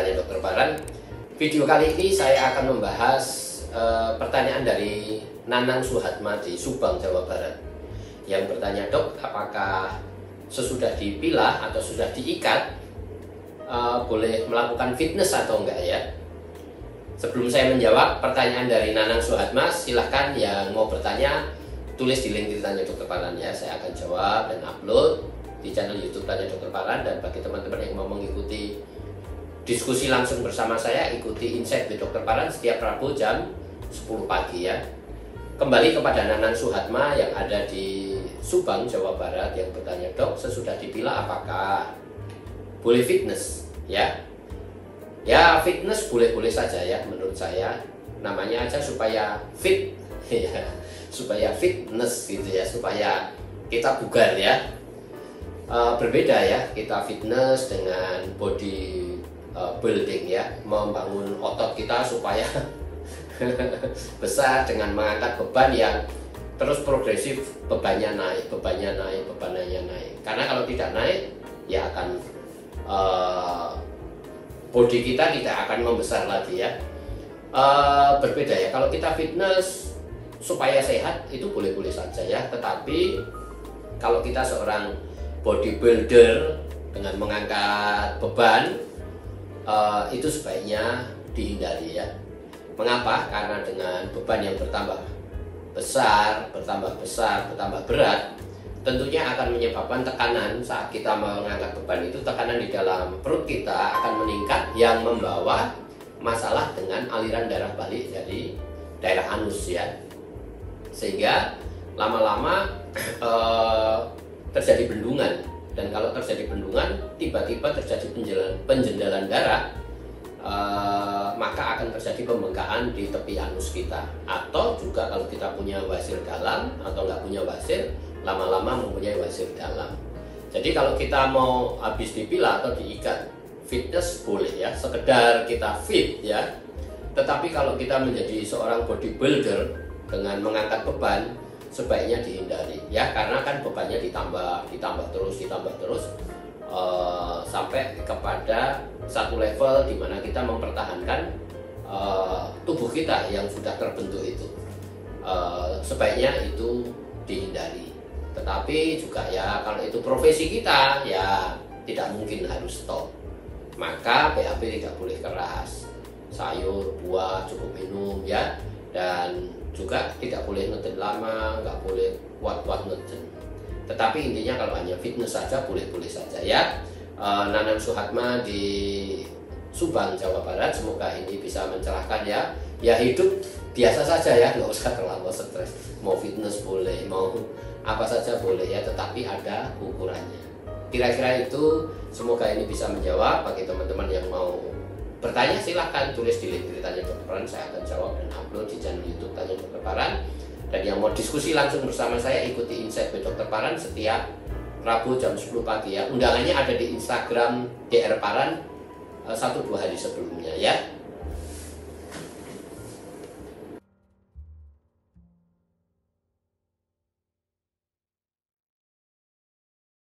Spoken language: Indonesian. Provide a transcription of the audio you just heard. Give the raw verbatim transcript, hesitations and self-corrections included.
Tanya Dokter Paran. Video kali ini saya akan membahas uh, pertanyaan dari Nanang Suhatma di Subang, Jawa Barat, yang bertanya, "Dok, apakah sesudah dipilah atau sudah diikat uh, boleh melakukan fitness atau enggak ya?" Sebelum saya menjawab pertanyaan dari Nanang Suhatma, silahkan yang mau bertanya tulis di link Tanya Dokter Paran ya. Saya akan jawab dan upload di channel YouTube Tanya Dokter Paran. Dan bagi teman-teman yang mau mengikuti diskusi langsung bersama saya, ikuti Insight with Dokter Paran setiap Rabu jam sepuluh pagi ya. Kembali kepada Nanang Suhatma yang ada di Subang, Jawa Barat, yang bertanya, "Dok, sesudah dipilah apakah boleh fitness?" Ya, ya fitness boleh-boleh saja ya menurut saya. Namanya aja supaya fit, ya, supaya fitness gitu ya, supaya kita bugar ya. Uh, berbeda ya kita fitness dengan body uh, building ya, membangun otot kita supaya besar dengan mengangkat beban yang terus progresif, bebannya naik, bebannya naik, bebannya naik. Karena kalau tidak naik, ya akan uh, body kita tidak akan membesar lagi ya. Uh, berbeda ya kalau kita fitness supaya sehat, itu boleh-boleh saja ya. Tetapi kalau kita seorang bodybuilder dengan mengangkat beban, uh, itu sebaiknya dihindari ya. Mengapa? Karena dengan beban yang bertambah besar, bertambah besar, bertambah berat, tentunya akan menyebabkan tekanan saat kita mengangkat beban itu. Tekanan di dalam perut kita akan meningkat yang membawa masalah dengan aliran darah balik dari daerah anus ya. Sehingga lama-lama uh, terjadi bendungan, dan kalau terjadi bendungan tiba-tiba terjadi penjendalan darah, uh, maka akan terjadi pembengkakan di tepi anus kita. Atau juga kalau kita punya wasir dalam atau nggak punya wasir, lama-lama mempunyai wasir dalam. Jadi kalau kita mau habis dipilah atau diikat, fitness boleh ya, sekedar kita fit ya. Tetapi kalau kita menjadi seorang bodybuilder dengan mengangkat beban, sebaiknya dihindari ya, karena kan bebannya ditambah ditambah terus ditambah terus uh, sampai kepada satu level di mana kita mempertahankan uh, tubuh kita yang sudah terbentuk itu. Uh, sebaiknya itu dihindari. Tetapi juga ya kalau itu profesi kita, ya tidak mungkin harus stop. Maka B A B tidak boleh keras, sayur, buah cukup minum ya, dan juga tidak boleh neken lama, nggak boleh kuat-kuat neken. Tetapi intinya kalau hanya fitness saja, boleh-boleh saja ya. E, Nanang Suhatma di Subang, Jawa Barat, semoga ini bisa mencerahkan ya. Ya hidup biasa saja ya, nggak usah terlalu stres. Mau fitness boleh, mau apa saja boleh ya, tetapi ada ukurannya. Kira-kira itu, semoga ini bisa menjawab. Bagi teman-teman yang mau bertanya, silahkan tulis di link Tanya Dokter Paran, saya akan jawab dan upload di channel YouTube Tanya Dokter Paran. Dan yang mau diskusi langsung bersama saya, ikuti Insight with Dokter Paran setiap Rabu jam sepuluh pagi ya. Undangannya ada di Instagram D R Paran satu dua hari sebelumnya ya.